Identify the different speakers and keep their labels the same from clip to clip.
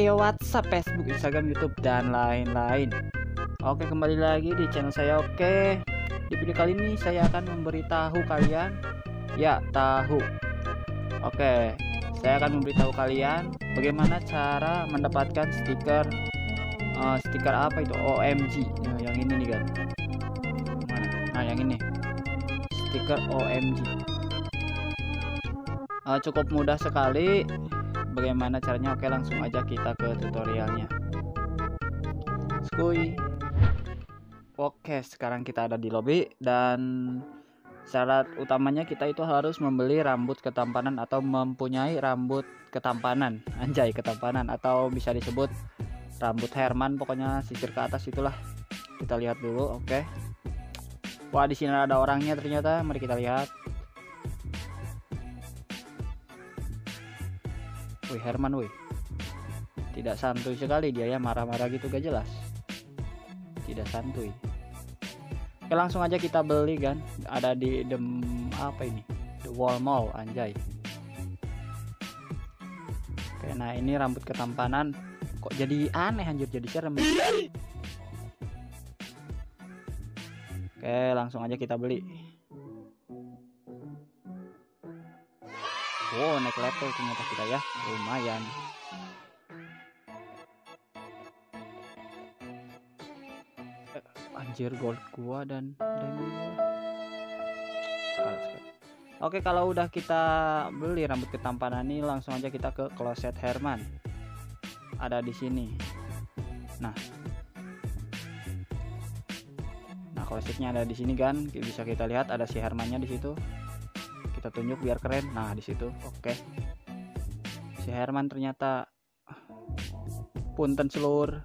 Speaker 1: WhatsApp, Facebook, Instagram, YouTube, dan lain-lain. Oke, kembali lagi di channel saya. Oke, di video kali ini saya akan memberitahu kalian, ya, tahu. Oke, saya akan memberitahu kalian bagaimana cara mendapatkan stiker apa itu, OMG. Nah, yang ini nih kan. Nah, yang ini stiker OMG. Cukup mudah sekali. Bagaimana caranya? Oke, langsung aja kita ke tutorialnya. Skuy. Oke, sekarang kita ada di lobby dan syarat utamanya kita itu harus membeli rambut ketampanan atau mempunyai rambut ketampanan. Anjay, ketampanan, atau bisa disebut rambut Herman, pokoknya sisir ke atas itulah. Kita lihat dulu. Oke. Wah, di sini ada orangnya ternyata. Mari kita lihat. Wih, Herman, wih. Tidak santuy sekali dia ya, marah-marah gitu, gak jelas. Tidak santuy. Oke, langsung aja kita beli kan. Ada di apa ini? The Wall Mall, anjay. Oke, nah ini rambut ketampanan. Kok jadi aneh anjir, jadi serem. Oke, langsung aja kita beli. Wow, naik level ternyata kita ya, lumayan. Anjir, gold gua dan diamond gua. Sekali. Oke, kalau udah kita beli rambut ketampanan ini, langsung aja kita ke kloset Herman. Ada di sini. Nah, klosetnya ada di sini kan, bisa kita lihat ada si Hermannya di situ. Kita tunjuk biar keren. Nah, di situ. Oke. Si Herman ternyata punten seluruh.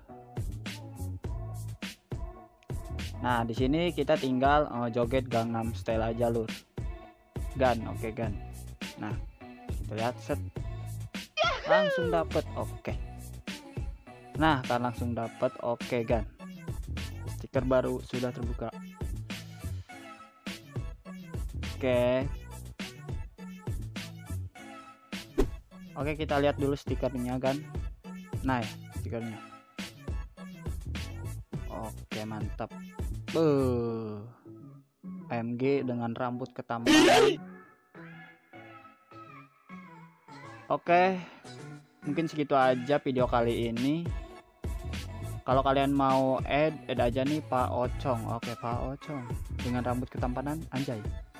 Speaker 1: Nah, di sini kita tinggal joget Gangnam Style aja lur. Gan, oke gan. Nah, kita lihat set. Langsung dapet. Oke. Nah, kan langsung dapet. Oke gan. Stiker baru sudah terbuka. Oke. Oke, kita lihat dulu stikernya kan. Nah, ya, stikernya. Oke, mantap. AMG dengan rambut ketampanan. Oke, mungkin segitu aja video kali ini. Kalau kalian mau add aja nih Pak Ocong. Oke, Pak Ocong dengan rambut ketampanan, anjay.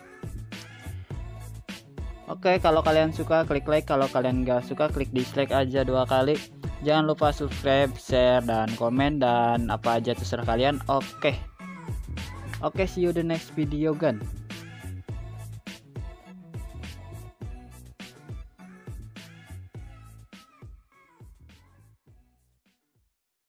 Speaker 1: Oke, kalau kalian suka klik like, kalau kalian gak suka klik dislike aja 2 kali. Jangan lupa subscribe, share, dan komen, dan apa aja terserah kalian. Oke, see you the next video, gan.